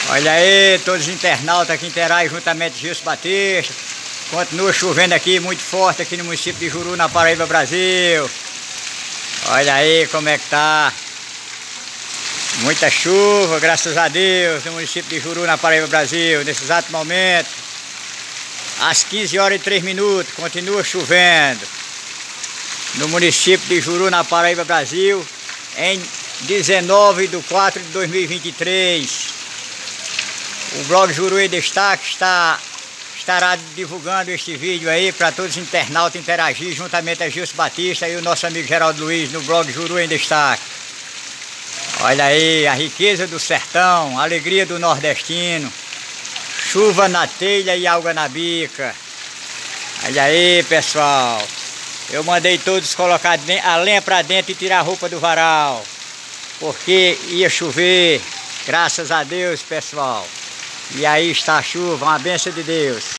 Olha aí, todos os internautas que interagem juntamente com Gilson Batista. Continua chovendo aqui, muito forte aqui no município de Juru, na Paraíba, Brasil. Olha aí como é que tá. Muita chuva, graças a Deus, no município de Juru, na Paraíba, Brasil. Nesse exato momento, às 15h03, continua chovendo. No município de Juru, na Paraíba, Brasil, em 19/4/2023. O blog Juru em Destaque estará divulgando este vídeo aí para todos os internautas interagir juntamente a Gilson Batista e o nosso amigo Geraldo Luiz no blog Juru em Destaque. Olha aí, a riqueza do sertão, a alegria do nordestino, chuva na telha e água na bica. Olha aí, pessoal, eu mandei todos colocar a lenha para dentro e tirar a roupa do varal, porque ia chover, graças a Deus, pessoal. E aí está a chuva, uma bênção de Deus.